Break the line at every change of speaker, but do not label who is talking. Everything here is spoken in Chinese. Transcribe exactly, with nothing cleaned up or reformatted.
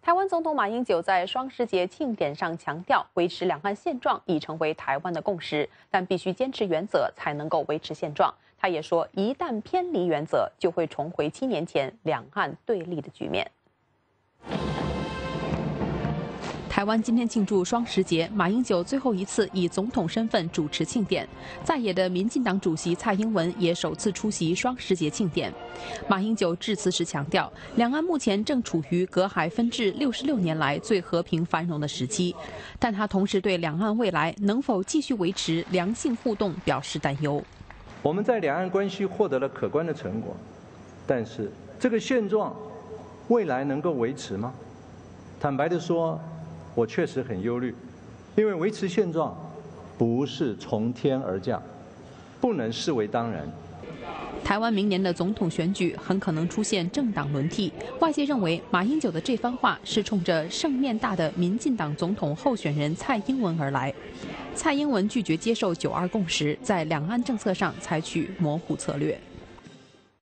台湾总统马英九在双十节庆典上强调，维持两岸现状已成为台湾的共识，但必须坚持原则才能够维持现状。他也说，一旦偏离原则，就会重回七年前两岸对立的局面。 台湾今天庆祝双十节，马英九最后一次以总统身份主持庆典，在野的民进党主席蔡英文也首次出席双十节庆典。马英九致辞时强调，两岸目前正处于隔海分治六十六年来最和平繁荣的时期，但他同时对两岸未来能否继续维持良性互动表示担忧。
我们在两岸关系获得了可观的成果，但是这个现状未来能够维持吗？坦白地说， 我确实很忧虑，因为维持现状不是从天而降，不能视为当然。
台湾明年的总统选举很可能出现政党轮替，外界认为马英九的这番话是冲着胜面大的民进党总统候选人蔡英文而来。蔡英文拒绝接受九二共识，在两岸政策上采取模糊策略。